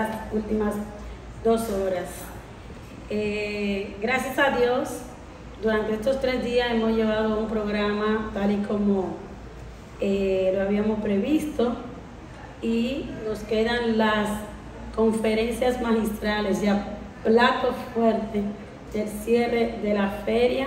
estas últimas 2 horas. Gracias a Dios, durante estos 3 días hemos llevado un programa tal y como lo habíamos previsto, y nos quedan las conferencias magistrales, ya plato fuerte del cierre de la feria.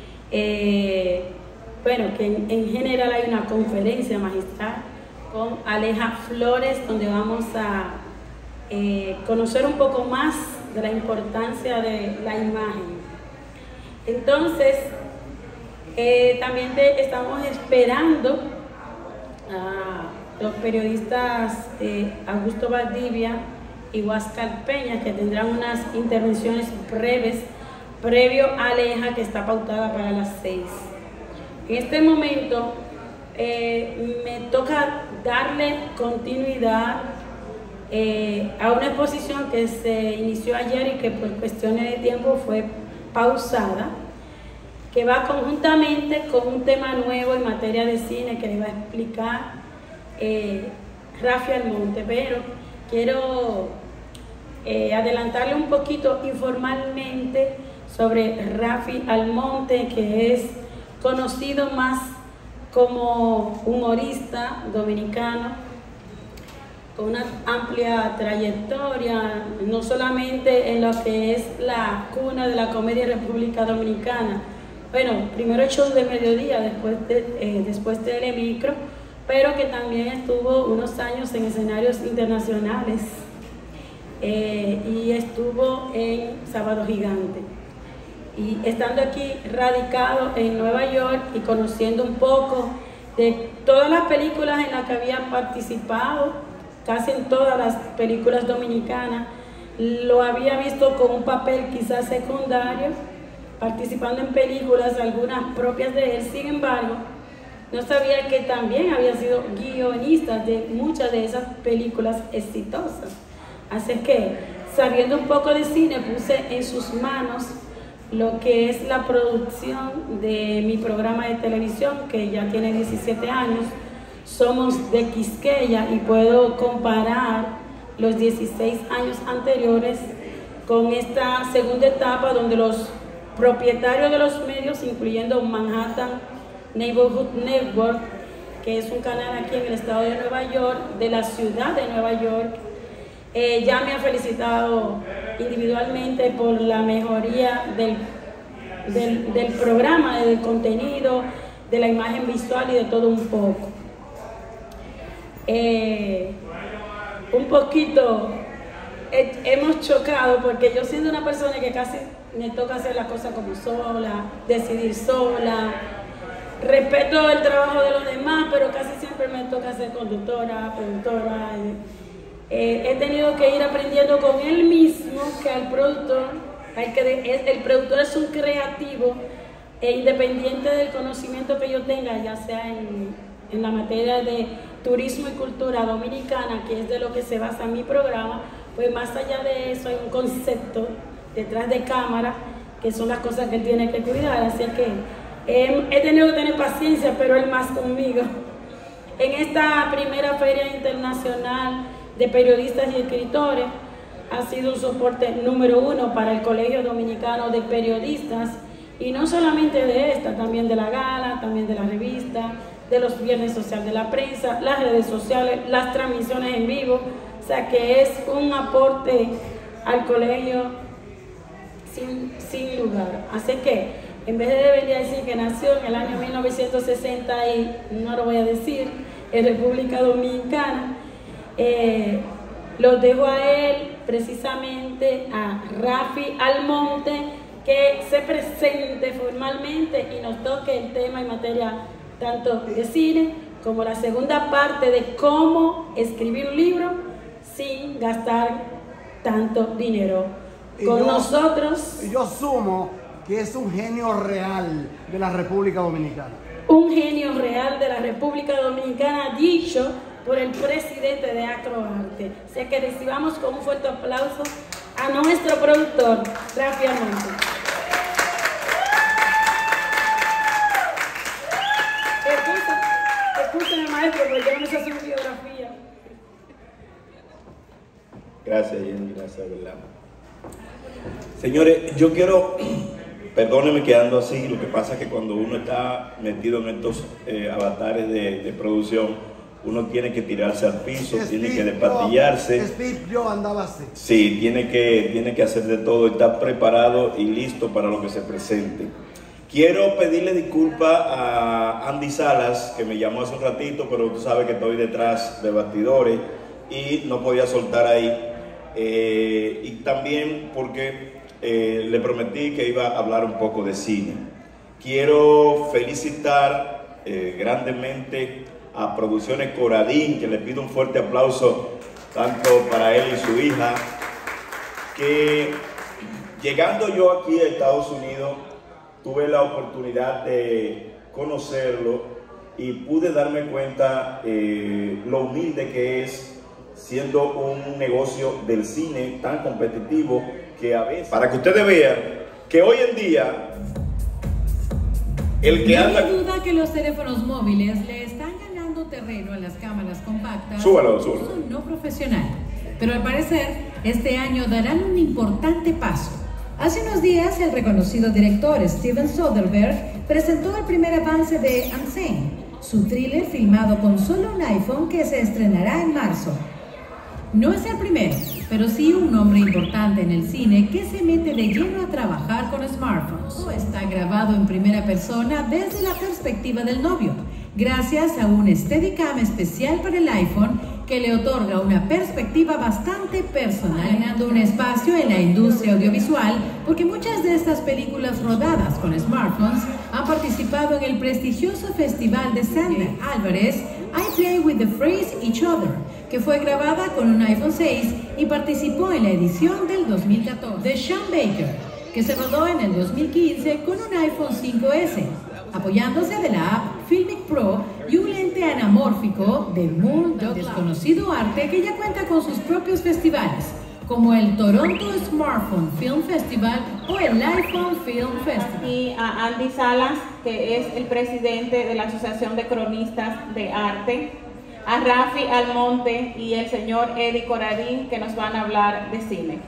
Bueno, que en general hay una conferencia magistral con Aleja Flores, donde vamos a conocer un poco más de la importancia de la imagen. Entonces, también estamos esperando a los periodistas Augusto Valdivia y Huáscar Peña, que tendrán unas intervenciones breves previo a Aleja, que está pautada para las 6. En este momento me toca darle continuidad a una exposición que se inició ayer y que por cuestiones de tiempo fue pausada, que va conjuntamente con un tema nuevo en materia de cine que le va a explicar Rafi Almonte, pero quiero adelantarle un poquito informalmente sobre Rafi Almonte, que es conocido más como humorista dominicano con una amplia trayectoria, no solamente en lo que es la cuna de la comedia en República Dominicana. Bueno, primero Show de Mediodía, después Telemicro, pero que también estuvo unos años en escenarios internacionales y estuvo en Sábado Gigante. Y estando aquí radicado en Nueva York y conociendo un poco de todas las películas en las que había participado, casi en todas las películas dominicanas, lo había visto con un papel quizás secundario, participando en películas, algunas propias de él. Sin embargo, no sabía que también había sido guionista de muchas de esas películas exitosas. Así que, sabiendo un poco de cine, puse en sus manos lo que es la producción de mi programa de televisión, que ya tiene 17 años. Somos de Quisqueya y puedo comparar los 16 años anteriores con esta segunda etapa, donde los propietarios de los medios, incluyendo Manhattan Neighborhood Network, que es un canal aquí en el estado de Nueva York, de la ciudad de Nueva York, ya me ha felicitado individualmente por la mejoría del programa, del contenido, de la imagen visual y de todo un poco. Un poquito hemos chocado, porque yo, siendo una persona que casi me toca hacer las cosas como sola, decidir sola, respeto el trabajo de los demás, pero casi siempre me toca ser conductora, productora. He tenido que ir aprendiendo con él mismo que al productor, el productor es un creativo, independiente del conocimiento que yo tenga, ya sea en la materia de turismo y cultura dominicana, que es de lo que se basa mi programa. Pues más allá de eso hay un concepto detrás de cámara, que son las cosas que él tiene que cuidar. Así que he tenido que tener paciencia, pero él más conmigo. En esta primera feria internacional de periodistas y escritores, ha sido un soporte número 1 para el Colegio Dominicano de Periodistas, y no solamente de esta, también de la gala, también de la revista, de los viernes social de la prensa, las redes sociales, las transmisiones en vivo. O sea que es un aporte al colegio sin lugar. Así que, en vez de debería decir que nació en el año 1960 y no lo voy a decir, en República Dominicana, lo dejo a él, precisamente a Rafi Almonte, que se presente formalmente y nos toque el tema en materia tanto de cine como la segunda parte de cómo escribir un libro sin gastar tanto dinero. Con nosotros... Yo asumo que es un genio real de la República Dominicana. Un genio real de la República Dominicana, dicho por el presidente de Acroarte. Así que recibamos con un fuerte aplauso a nuestro productor, Rafi Almonte. Escúchame, maestro, porque yo no me sé su biografía. Gracias, Jenny, gracias, ¿verdad? Señores, yo quiero, perdónenme que ando así, lo que pasa es que cuando uno está metido en estos avatares de producción, uno tiene que tirarse al piso, tiene que despatillarse. Yo andaba así. Sí, tiene que hacer de todo, estar preparado y listo para lo que se presente. Quiero pedirle disculpas a Andy Salas, que me llamó hace un ratito, pero tú sabes que estoy detrás de bastidores y no podía soltar ahí. Y también porque le prometí que iba a hablar un poco de cine. Quiero felicitar grandemente a Producciones Coradín, que le pido un fuerte aplauso tanto para él y su hija, que llegando yo aquí a Estados Unidos tuve la oportunidad de conocerlo y pude darme cuenta lo humilde que es, siendo un negocio del cine tan competitivo, que a veces, para que ustedes vean que hoy en día el que anda... No hay duda que los teléfonos móviles le están ganando terreno a las cámaras compactas. Súbalo. Son no profesional, pero al parecer este año darán un importante paso. Hace unos días el reconocido director Steven Soderbergh presentó el primer avance de Unsane, su thriller filmado con solo un iPhone que se estrenará en marzo. No es el primero, pero sí un nombre importante en el cine que se mete de lleno a trabajar con smartphones. Todo está grabado en primera persona desde la perspectiva del novio, gracias a un Steadicam especial para el iPhone que le otorga una perspectiva bastante personal, ganando un espacio en la industria audiovisual, porque muchas de estas películas rodadas con smartphones han participado en el prestigioso festival de Sandy Álvarez, I Play with the Phrase Each Other, que fue grabada con un iPhone 6 y participó en la edición del 2014, de Sean Baker, que se rodó en el 2015 con un iPhone 5S, apoyándose de la app Filmic Pro y un lente anamórfico de Moon, desconocido arte que ya cuenta con sus propios festivales, como el Toronto Smartphone Film Festival o el iPhone Film Festival. Y a Andy Salas, que es el presidente de la Asociación de Cronistas de Arte, a Rafi Almonte y el señor Eddie Coradín, que nos van a hablar de cine.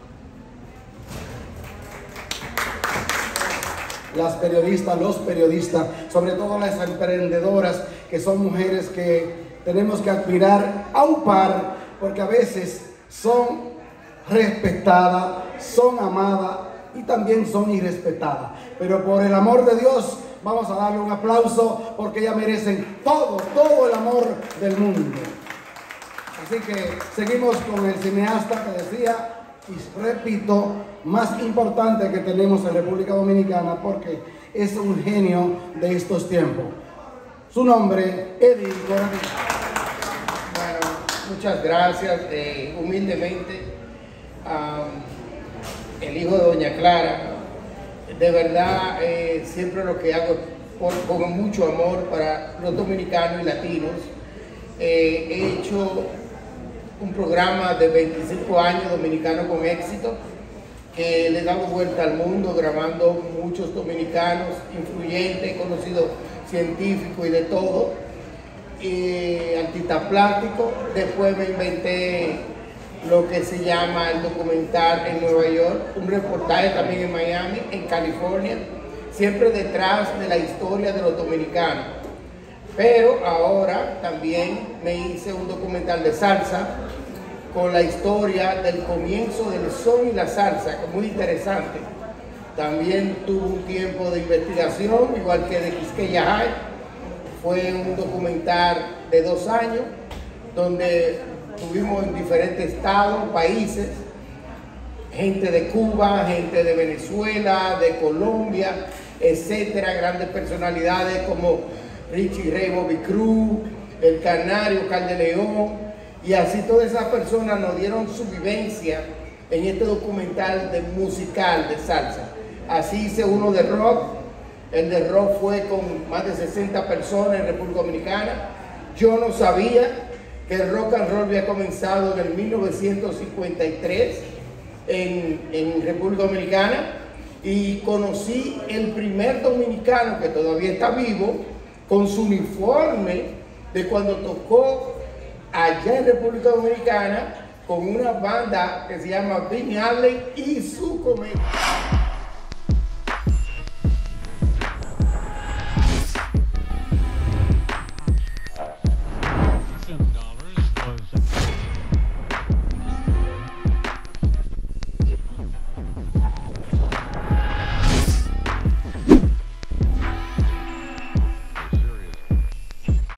Las periodistas, los periodistas, sobre todo las emprendedoras, que son mujeres que tenemos que admirar a un par, porque a veces son respetadas, son amadas y también son irrespetadas. Pero por el amor de Dios, vamos a darle un aplauso, porque ellas merecen todo el amor del mundo. Así que seguimos con el cineasta que decía, y repito, más importante que tenemos en República Dominicana, porque es un genio de estos tiempos. Su nombre, Eddie Coradín. Bueno, muchas gracias. Humildemente, el hijo de doña Clara, de verdad, siempre lo que hago con mucho amor para los dominicanos y latinos. He hecho un programa de 25 años, Dominicano con Éxito, que le damos vuelta al mundo, grabando muchos dominicanos influyentes, conocidos científicos y de todo, artista plástico. Después me inventé lo que se llama el documental en Nueva York, un reportaje también en Miami, en California, siempre detrás de la historia de los dominicanos. Pero ahora también me hice un documental de salsa con la historia del comienzo del son y la salsa, que es muy interesante. También tuvo un tiempo de investigación, igual que de Quisqueya High. Fue un documental de 2 años, donde tuvimos en diferentes estados, países, gente de Cuba, gente de Venezuela, de Colombia, etcétera, grandes personalidades como Richie Ray, Bobby Cruz, El Canario, Cal de León, y así todas esas personas nos dieron su vivencia en este documental de musical de salsa. Así hice uno de rock. El de rock fue con más de 60 personas en República Dominicana. Yo no sabía que el rock and roll había comenzado en el 1953 en República Dominicana, y conocí el primer dominicano que todavía está vivo con su uniforme de cuando tocó allá en República Dominicana con una banda que se llama Vin Alley y su comedia.